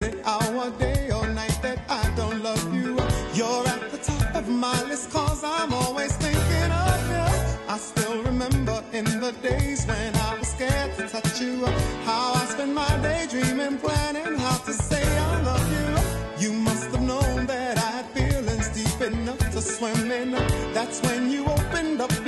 Hour, day or night that I don't love you. You're at the top of my list, cause I'm always thinking of you. I still remember in the days when I was scared to touch you, how I spent my day dreaming, planning how to say I love you. You must have known that I had feelings deep enough to swim in. That's when you opened up